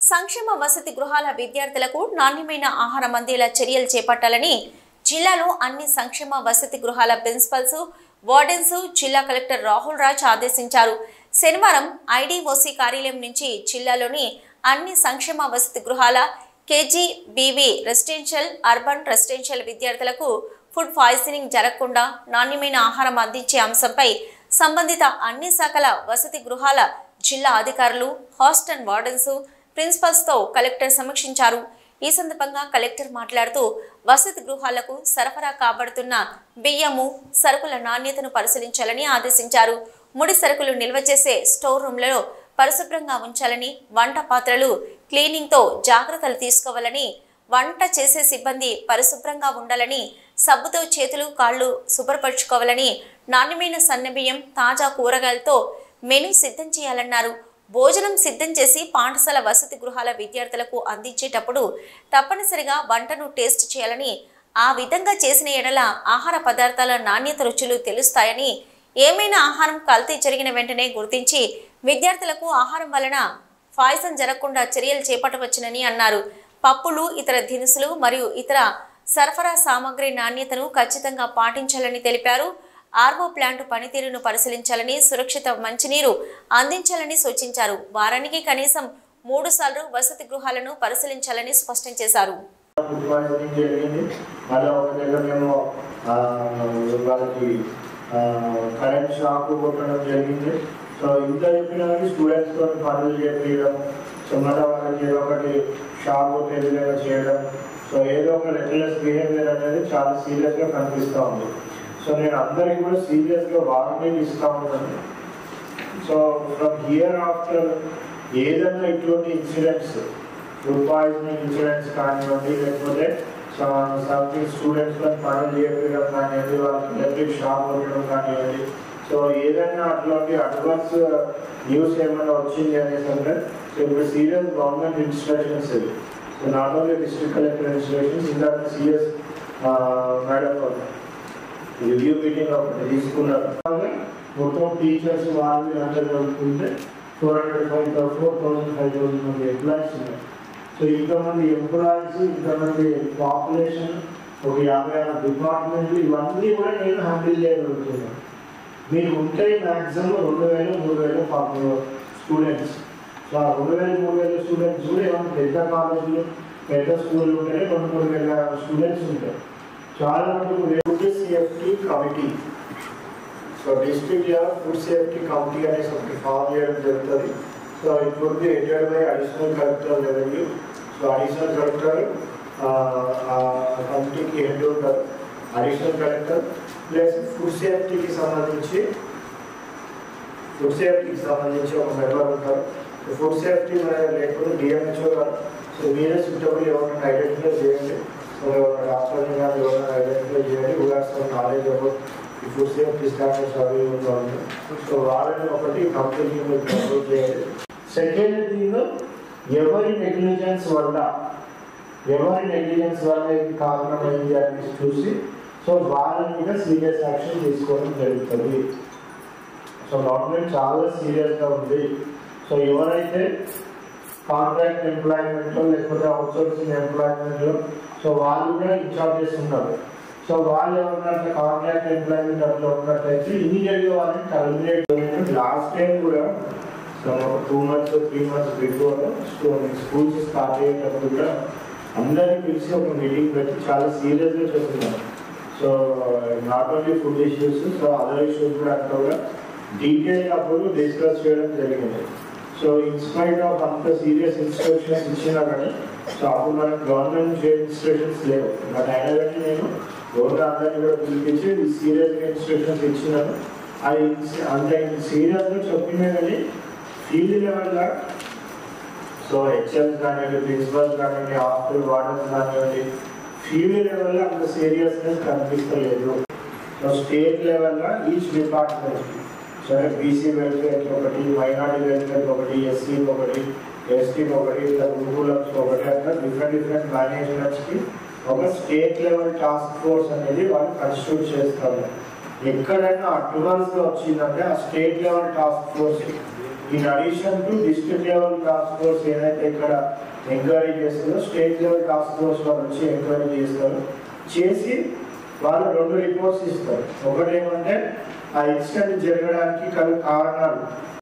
సంక్షేమ వసతి గృహాల విద్యార్థులకు నాణ్యమైన ఆహారం అందేలా చర్యలు చేపట్టాలని జిల్లాలో అన్ని సంక్షేమ వసతి గృహాల ప్రిన్సిపల్స్, వార్డెన్స్ జిల్లా కలెక్టర్ రాహుల్ రాజ్ ఆదేశించారు. శనివారం ఐడీఓసీ కార్యాలయం నుంచి జిల్లాలోని అన్ని సంక్షేమ వసతి గృహాల కేజీబీవీ రెసిడెన్షియల్, అర్బన్ రెసిడెన్షియల్ విద్యార్థులకు ఫుడ్ పాయిజనింగ్ జరగకుండా నాణ్యమైన ఆహారం అందించే అంశంపై సంబంధిత అన్ని శాఖల వసతి గృహాల జిల్లా అధికారులు, హాస్టల్ వార్డెన్స్, ప్రిన్సిపల్స్ తో కలెక్టర్ సమీక్షించారు. ఈ సందర్భంగా కలెక్టర్ మాట్లాడుతూ వసతి గృహాలకు సరఫరా కాబడుతున్న బియ్యము, సరుకుల నాణ్యతను పరిశీలించాలని ఆదేశించారు. ముడి సరుకులు నిల్వ చేసే స్టోర్ రూమ్లలో పరిశుభ్రంగా ఉంచాలని, వంట పాత్రలు క్లీనింగ్ తో జాగ్రత్తలు తీసుకోవాలని, వంట చేసే సిబ్బంది పరిశుభ్రంగా ఉండాలని, సబ్బుతో చేతులు కాళ్ళు శుభ్రపరచుకోవాలని, నాణ్యమైన సన్నబియ్యం, తాజా కూరగాయలతో మెనూ సిద్ధం చేయాలన్నారు. భోజనం సిద్ధం చేసి పాఠశాల వసతి గృహాల విద్యార్థులకు అందించేటప్పుడు తప్పనిసరిగా వంటను టేస్ట్ చేయాలని, ఆ విధంగా చేసిన ఎడల ఆహార పదార్థాల నాణ్యత రుచులు తెలుస్తాయని, ఏమైనా ఆహారం కల్తీ జరిగిన వెంటనే గుర్తించి విద్యార్థులకు ఆహారం వలన పాయిజన్ జరగకుండా చర్యలు చేపట్టవచ్చునని అన్నారు. పప్పులు, ఇతర దినుసులు మరియు ఇతర సరఫరా సామాగ్రి నాణ్యతను ఖచ్చితంగా పాటించాలని తెలిపారు. ఆర్ఓ ప్లాంట్ పనితీరును పరిశీలించాలని, సురక్షిత మంచినీరు అందించాలని సూచించారు. వారానికి కనీసం 3 సార్లు వసతి గృహాలను పరిశీలించాలని స్పష్టం చేశారు. సో ఇంత చెప్పినా కానీ స్టూడెంట్స్తో పనులు చేయడం, సో మళ్ళీ వాళ్ళకి ఏదో ఒకటి షాక్ కొట్టేదిగా చేయడం, సో ఏదో ఒక రెగ్యులర్ బిహేవియర్ అనేది చాలా సీరియస్గా కనిపిస్తూ ఉంది. సో నేను అందరికీ కూడా సీరియస్గా వార్నింగ్ ఇస్తూ ఉంటాను. సో ఫ్రమ్ హియర్ ఆఫ్టర్ ఏదైనా ఇటువంటి ఇన్సిడెంట్స్, ఫుడ్ పాయిజనింగ్ ఇన్సిడెంట్స్ కానివ్వండి, లేకపోతే సంథింగ్ స్టూడెంట్స్తో పనులు చేయడం కానివ్వండి, వాళ్ళకి ఎలక్ట్రిక్ షాక్ కొట్టడం కానివ్వండి, సో ఏదైనా అట్లాంటి అడ్వాన్స్ న్యూస్ ఏమైనా వచ్చింది అనేసి అంటే సో ఇప్పుడు సీరియస్ గవర్నమెంట్ ఇన్స్ట్రక్షన్స్ ఇవి. So not only district collector instructions, ఇందాక సీఎస్ మేడం రివ్యూ మీటింగ్ ఒకటి తీసుకున్నారు. మొత్తం టీచర్స్ వాళ్ళు అందరూ కలుపుకుంటే 4,500 మంది ఎంప్లాయీస్ ఉన్నారు. సో ఇంతమంది ఎంప్లాయీస్, ఇంతమంది పాపులేషన్, ఒక 56 డిపార్ట్మెంట్లు, ఇవన్నీ కూడా నేను హ్యాండిల్ చేయగలుగుతున్నాను. మీరు ఉంటే మ్యాక్సిమం 2,000-3,000 స్టూడెంట్స్. సో ఆ 2,000-3,000 స్టూడెంట్స్ కూడా ఏమైనా పెద్ద కాలేజీలు, పెద్ద స్కూళ్ళు ఉంటేనే 2,000 స్టూడెంట్స్ ఉంటారు. చాలా మంది food safety committee, so district level food safety committee అనేసి ఒకటి ఫామ్ చేయడం జరుగుతుంది. So it would be headed by additional collector revenue. So additional collector కమిటీకి హెడ్ ఉంటారు, అడిషనల్ కలెక్టర్ ప్లస్ ఫుడ్ సేఫ్టీకి సంబంధించి ఒక మెంబర్ ఉంటారు. ఫుడ్ సేఫ్టీ లేకపోతే డిఎంహెచ్ఓ గారు. సో మీరే సూటబుల్ ఎవరైనా ఐడెంటిఫై చేయండి, సో డాక్టర్ని కానీ ఎవరైనా ఐడెంటిఫై చేయండి. ఉదాహరణ నాలెడ్జ్ అబౌట్ ఈ ఫుడ్ సేఫ్టీ స్టాండర్డ్స్ అవి ఉంటుంది. సో వాళ్ళని ఒకటి కంపెనీ అప్రోచ్ చేయాలి. సెకండ్ థింగ్, ఎవరి నెగ్లిజెన్స్ వల్ల ఇది కారణమైంది అని చూసి సో వాళ్ళ మీద సీరియస్ యాక్షన్ తీసుకోవడం జరుగుతుంది. సో గవర్నమెంట్ చాలా సీరియస్గా ఉంది. సో ఎవరైతే కాంట్రాక్ట్ ఎంప్లాయ్మెంట్లో లేకపోతే అవుట్సోర్సింగ్ ఎంప్లాయ్మెంట్లో సో వాళ్ళు కూడా ఇన్ఛార్జెస్ ఉన్నారు. సో వాళ్ళు ఎవరైనా కాంట్రాక్ట్ ఎంప్లాయ్మెంట్ అట్లా ఉన్నట్టయితే ఇమీడియట్గా వాళ్ళని టర్మినేట్. లాస్ట్ టైం కూడా so 2 months 3 months before schools start అయ్యేటప్పుడు కూడా అందరినీ పిలిచి ఒక మీటింగ్ పెట్టి చాలా సీరియస్గా చెప్తున్నారు. So not only food issues, so other issues కూడా అంతా కూడా డీటెయిల్ అప్పుడు డిస్కస్ చేయడం జరిగింది. సో ఇన్స్పైట్ ఆఫ్ అంత సీరియస్ ఇన్స్ట్రక్షన్స్ ఇచ్చినా కానీ సో అప్పుడు మనకు గవర్నమెంట్ ఇన్స్ట్రక్షన్స్ లేవు. బట్ అయినా కానీ నేను గవర్నమెంట్ అందరినీ కూడా పిలిపించి సీరియస్గా ఇన్స్ట్రక్షన్స్ ఇచ్చినాను. అది అంత సీరియస్గా చెప్పినా కానీ ఫీల్డ్ లెవెల్గా సో హెచ్ఎంస్ కానివ్వండి, ప్రిన్సిపల్స్ కానివ్వండి, హాస్టల్ వార్డెన్స్ కానివ్వండి, ఫీల్డ్ లెవెల్లో అంత సీరియస్నెస్ కనిపిస్తలేదు. సో స్టేట్ లెవెల్లో ఈచ్ డిపార్ట్మెంట్, సరే బీసీ వెల్ఫేర్కి ఒకటి, మైనారిటీ వెల్ఫేర్కి ఒకటి, ఎస్సీకి ఒకటి, ఎస్టీకి ఒకటి, ఇట్లా గురుకులకి ఒకటి, అట్లా డిఫరెంట్ మేనేజ్మెంట్స్కి ఒక స్టేట్ లెవెల్ టాస్క్ ఫోర్స్ అనేది వాళ్ళు కన్స్టిట్యూట్ చేస్తారు. ఎక్కడైనా అడ్వాన్స్గా వచ్చిందంటే ఆ state level task force in addition to district level task force ఏదైతే ఇక్కడ ఎంక్వైరీ చేస్తుందో స్టేట్ లెవెల్ టాస్క్ ఫోర్స్ వాళ్ళు వచ్చి ఎంక్వైరీ చేస్తారు. చేసి వాళ్ళు 2 రిపోర్ట్స్ ఇస్తారు. ఒకటి ఏమంటే ఆ ఇన్సిడెంట్ జరగడానికి కారణాలు